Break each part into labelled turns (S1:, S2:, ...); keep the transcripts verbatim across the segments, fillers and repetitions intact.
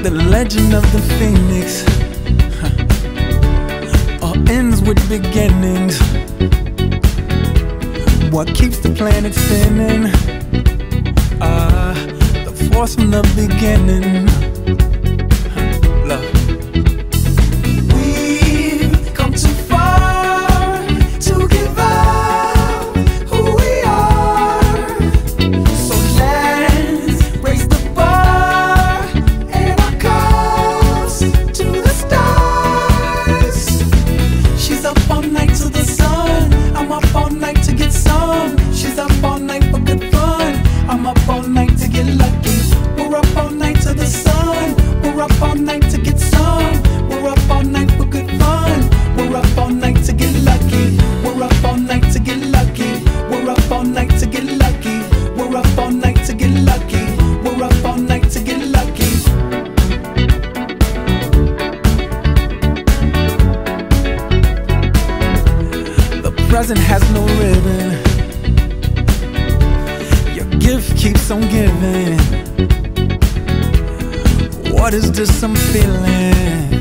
S1: The legend of the phoenix huh. all ends with beginnings. What keeps the planet spinning? Ah, uh, the force from the beginning. Huh. Love. Present has no ribbon. Your gift keeps on giving. What is this I'm feeling?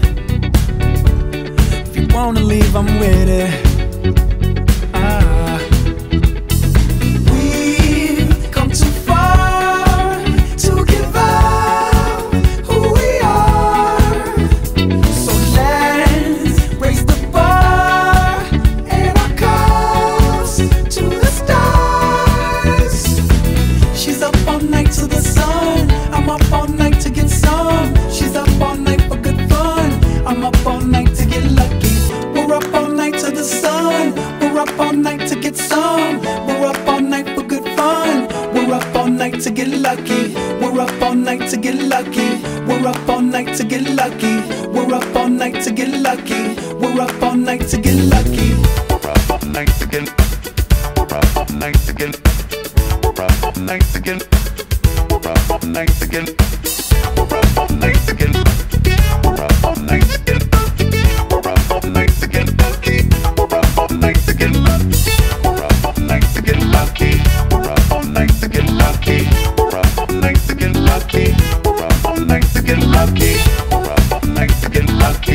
S1: If you wanna leave, I'm with it. To get lucky, we're up all night to get lucky. We're up all night to get lucky. We're up all night to get lucky. We're up all night to get lucky. We're up all night to get. We're up all night to get. We're up all night to get. We're up all night to get. We're up all night to get. We're up all night to get. We're up all night to get lucky. We're up all night to get lucky. We're up all night to get lucky. We're up all night to get lucky. We're up all night to get lucky. We're up all night to get lucky. We're up all night to get lucky.